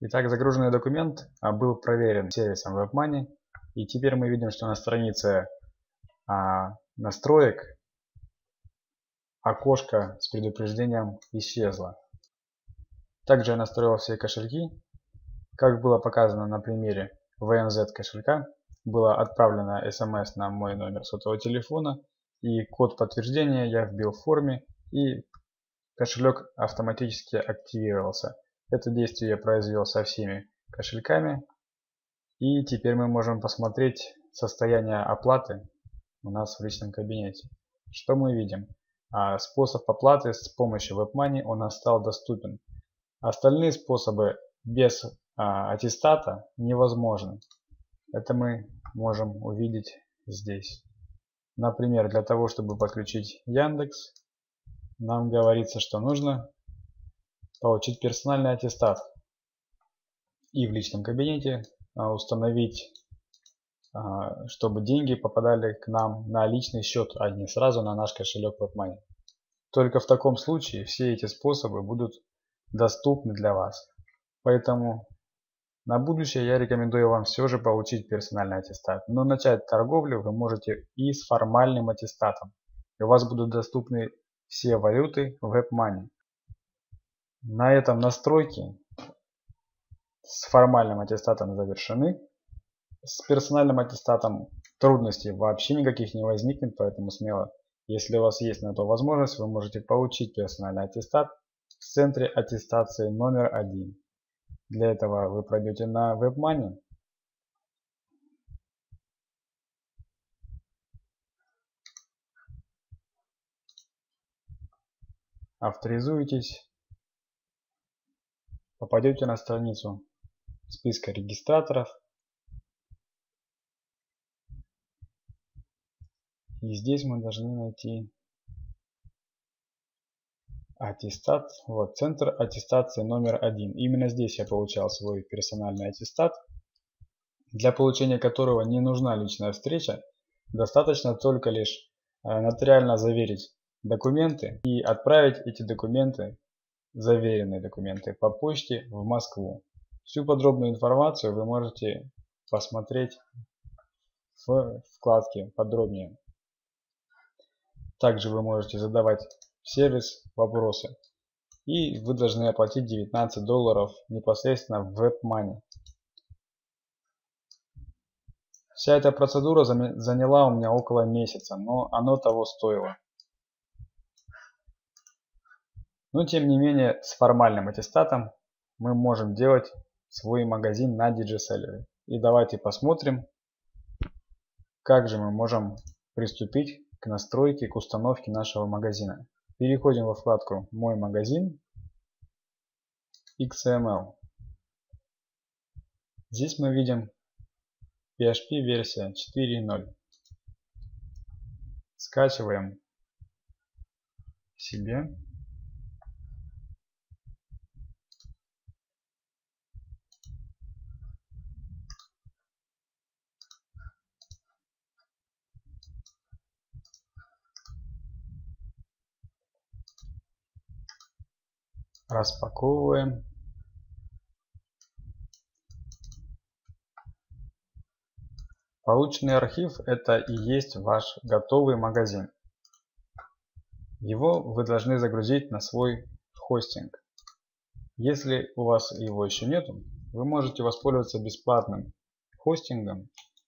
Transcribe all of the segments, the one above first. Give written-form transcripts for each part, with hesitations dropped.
Итак, загруженный документ был проверен сервисом WebMoney, и теперь мы видим, что на странице настроек окошко с предупреждением исчезло. Также я настроил все кошельки. Как было показано на примере VNZ кошелька, было отправлено смс на мой номер сотового телефона, и код подтверждения я вбил в форме, и кошелек автоматически активировался. Это действие я произвел со всеми кошельками. И теперь мы можем посмотреть состояние оплаты у нас в личном кабинете. Что мы видим? Способ оплаты с помощью WebMoney у нас стал доступен. Остальные способы без аттестата невозможны. Это мы можем увидеть здесь. Например, для того, чтобы подключить Яндекс, нам говорится, что нужно получить персональный аттестат и в личном кабинете установить, чтобы деньги попадали к нам на личный счет, а не сразу на наш кошелек WebMoney. Только в таком случае все эти способы будут доступны для вас. Поэтому на будущее я рекомендую вам все же получить персональный аттестат. Но начать торговлю вы можете и с формальным аттестатом. И у вас будут доступны все валюты WebMoney. На этом настройки с формальным аттестатом завершены. С персональным аттестатом трудностей вообще никаких не возникнет, поэтому смело, если у вас есть на то возможность, вы можете получить персональный аттестат в центре аттестации номер 1. Для этого вы пройдете на WebMoney. Авторизуетесь. Попадете на страницу списка регистраторов. И здесь мы должны найти аттестат. Вот, центр аттестации номер 1. Именно здесь я получал свой персональный аттестат, для получения которого не нужна личная встреча. Достаточно только лишь нотариально заверить документы и отправить эти документы, заверенные документы, по почте в Москву. Всю подробную информацию вы можете посмотреть в вкладке подробнее. Также вы можете задавать в сервис вопросы. И вы должны оплатить $19 непосредственно в WebMoney. Вся эта процедура заняла у меня около месяца, но оно того стоило. Но тем не менее, с формальным аттестатом мы можем делать свой магазин на DigiSeller. И давайте посмотрим, как же мы можем приступить к настройке, к установке нашего магазина. Переходим во вкладку «Мой магазин», XML. Здесь мы видим PHP версия 4.0. Скачиваем себе. Распаковываем. Полученный архив — это и есть ваш готовый магазин. Его вы должны загрузить на свой хостинг. Если у вас его еще нету, вы можете воспользоваться бесплатным хостингом,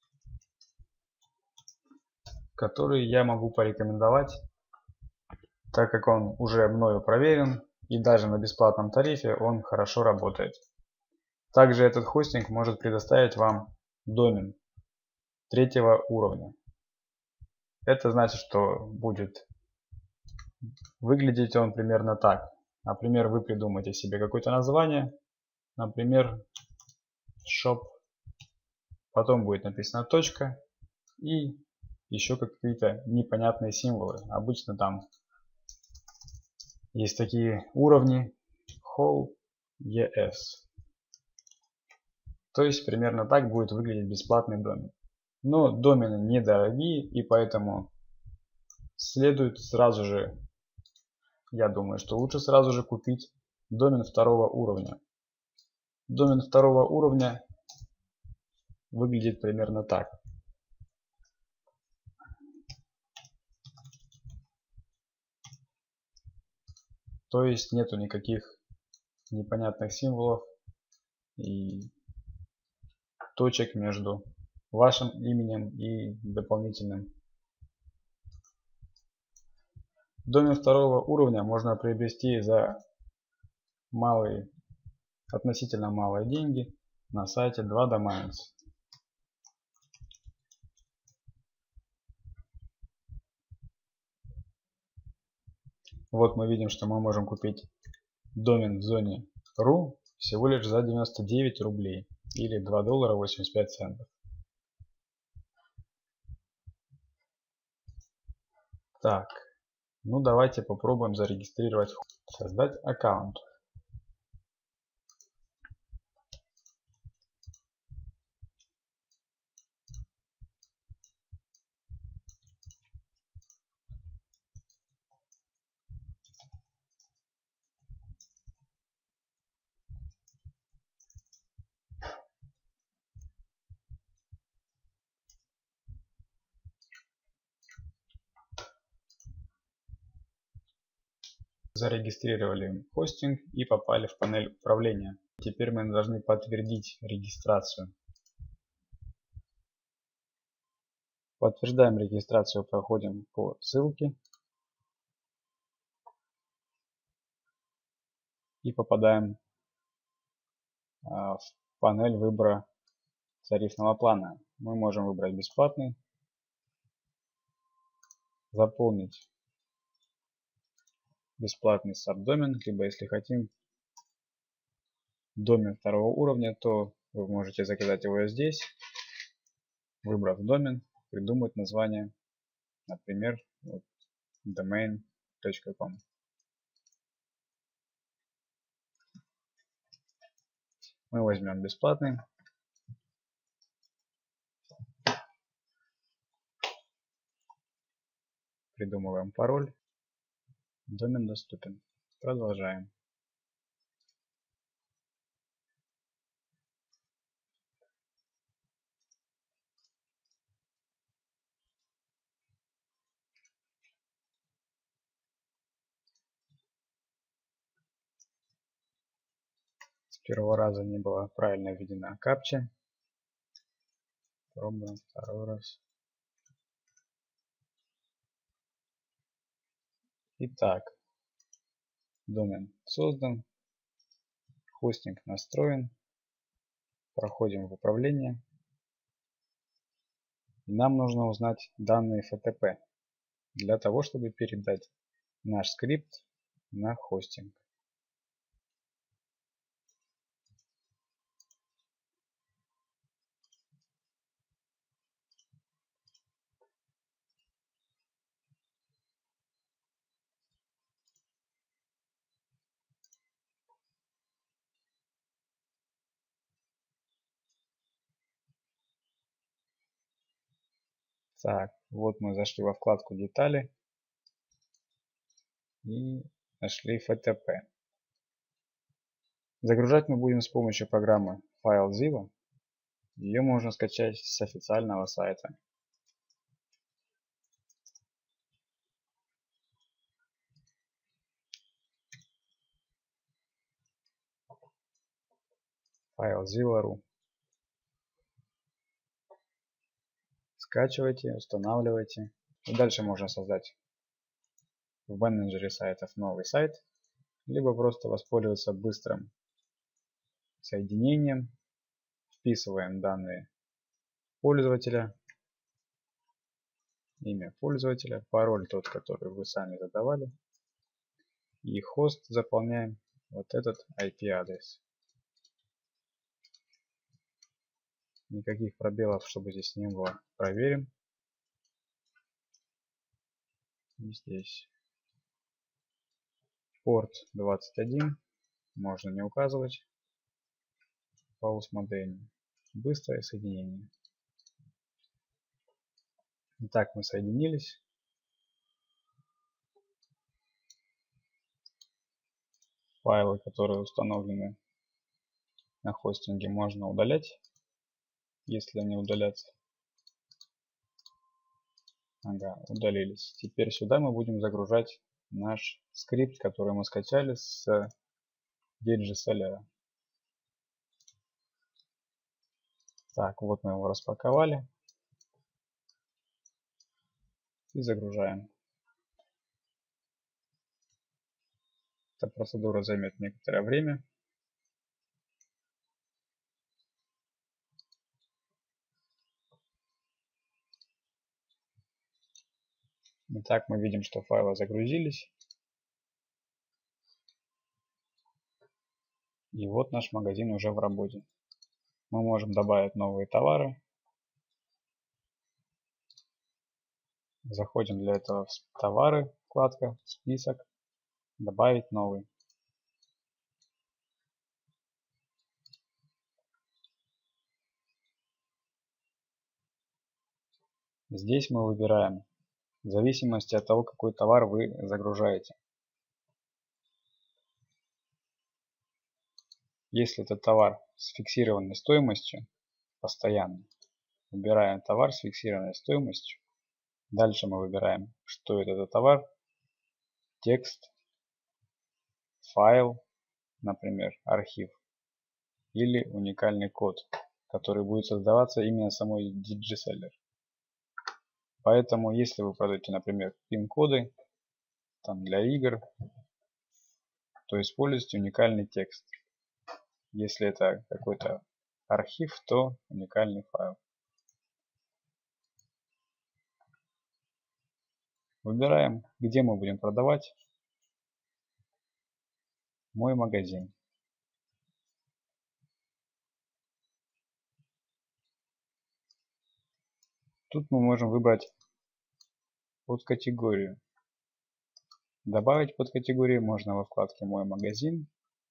который я могу порекомендовать, так как он уже мною проверен и даже на бесплатном тарифе он хорошо работает. Также этот хостинг может предоставить вам домен 3-го уровня. Это значит, что будет выглядеть он примерно так. Например, вы придумаете себе какое-то название, например, shop, потом будет написано точка и еще какие-то непонятные символы. Обычно там есть такие уровни whole.es. То есть примерно так будет выглядеть бесплатный домен. Но домены недорогие, и поэтому следует сразу же, я думаю, что лучше сразу же купить домен 2-го уровня. Домен второго уровня выглядит примерно так. То есть нету никаких непонятных символов и точек между вашим именем и дополнительным. Домен второго уровня можно приобрести за относительно малые деньги на сайте 2Domains. Вот мы видим, что мы можем купить домен в зоне .ru всего лишь за 99 рублей или $2.85. Так, ну давайте попробуем зарегистрировать, создать аккаунт. Зарегистрировали хостинг и попали в панель управления. Теперь мы должны подтвердить регистрацию. Подтверждаем регистрацию, проходим по ссылке и попадаем в панель выбора тарифного плана. Мы можем выбрать бесплатный, заполнить бесплатный сабдомен, либо если хотим домен второго уровня, то вы можете заказать его здесь, выбрав домен, придумать название, например, domain.com. Мы возьмем бесплатный. Придумываем пароль. Домен доступен. Продолжаем. С первого раза не была правильно введена капча. Пробуем второй раз. Итак, домен создан, хостинг настроен, проходим в управление. Нам нужно узнать данные FTP для того, чтобы передать наш скрипт на хостинг. Так, вот мы зашли во вкладку детали и нашли FTP. Загружать мы будем с помощью программы FileZilla. Ее можно скачать с официального сайта. FileZilla.ru. Скачивайте, устанавливайте. И дальше можно создать в менеджере сайтов новый сайт, либо просто воспользоваться быстрым соединением. Вписываем данные пользователя, имя пользователя, пароль тот, который вы сами задавали, и хост заполняем вот этот IP-адрес. Никаких пробелов, чтобы здесь не было, проверим. И здесь порт 21 можно не указывать. По усмотрению. Быстрое соединение. Итак, мы соединились. Файлы, которые установлены на хостинге можно удалять, если они удалятся. Ага, удалились. Теперь сюда мы будем загружать наш скрипт, который мы скачали с DigiSeller. Так, вот мы его распаковали и загружаем. Эта процедура займет некоторое время. Итак, мы видим, что файлы загрузились. И вот наш магазин уже в работе. Мы можем добавить новые товары. Заходим для этого в товары, вкладка, список, добавить новый. Здесь мы выбираем в зависимости от того, какой товар вы загружаете. Если это товар с фиксированной стоимостью, постоянно, выбираем товар с фиксированной стоимостью. Дальше мы выбираем, что это за товар, текст, файл, например, архив, или уникальный код, который будет создаваться именно самой DigiSeller. Поэтому, если вы продаете, например, пин-коды для игр, то используйте уникальный текст. Если это какой-то архив, то уникальный файл. Выбираем, где мы будем продавать. Мой магазин. Тут мы можем выбрать подкатегорию. Добавить подкатегорию можно во вкладке «Мой магазин».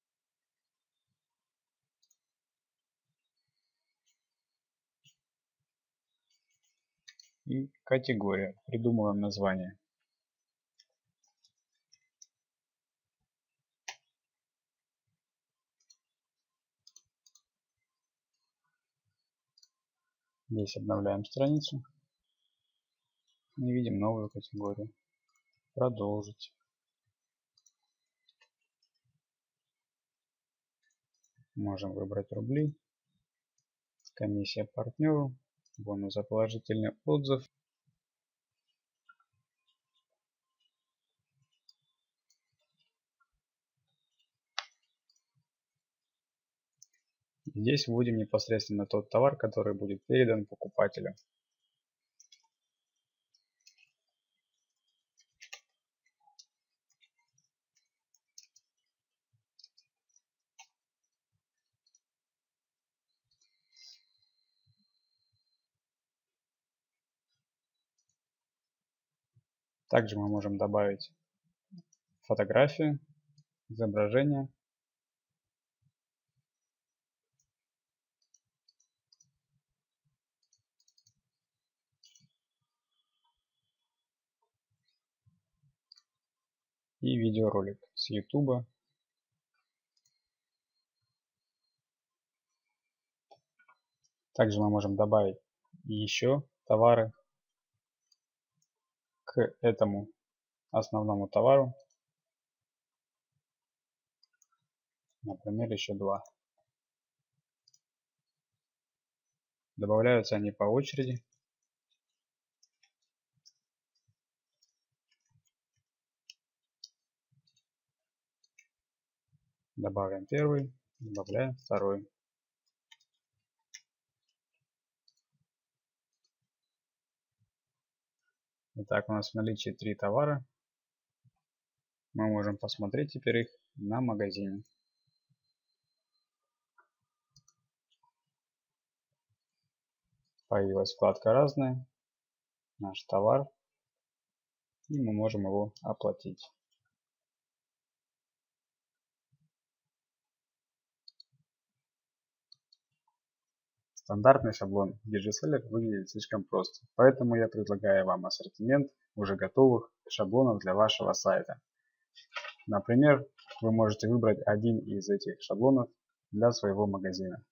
И категория. Придумываем название. Здесь обновляем страницу. И видим новую категорию. Продолжить. Можем выбрать рубли. Комиссия партнеру. Бонус за положительный отзыв. Здесь вводим непосредственно тот товар, который будет передан покупателю. Также мы можем добавить фотографию, изображение. И видеоролик с YouTube. Также мы можем добавить еще товары к этому основному товару. Например, еще два. Добавляются они по очереди. Добавляем первый, добавляем второй. Итак, у нас в наличии 3 товара. Мы можем посмотреть теперь их на магазине. Появилась вкладка «Разное», наш товар, и мы можем его оплатить. Стандартный шаблон DigiSeller выглядит слишком просто, поэтому я предлагаю вам ассортимент уже готовых шаблонов для вашего сайта. Например, вы можете выбрать один из этих шаблонов для своего магазина.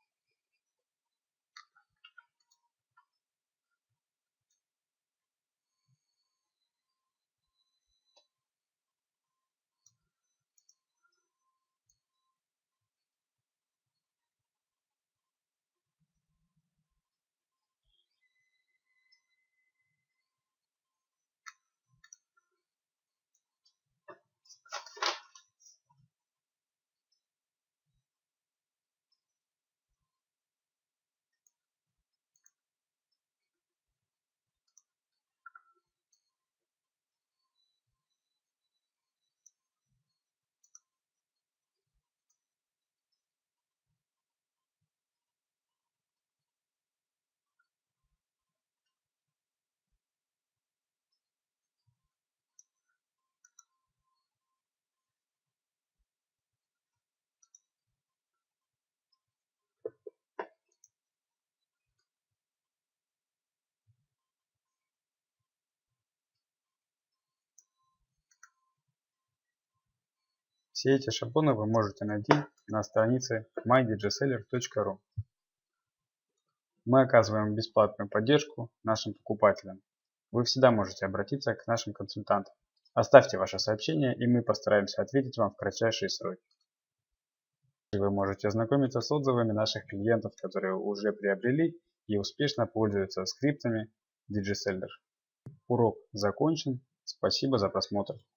Все эти шаблоны вы можете найти на странице mydigiseller.ru. Мы оказываем бесплатную поддержку нашим покупателям. Вы всегда можете обратиться к нашим консультантам. Оставьте ваше сообщение, и мы постараемся ответить вам в кратчайшие сроки. Вы можете ознакомиться с отзывами наших клиентов, которые уже приобрели и успешно пользуются скриптами DigiSeller. Урок закончен. Спасибо за просмотр.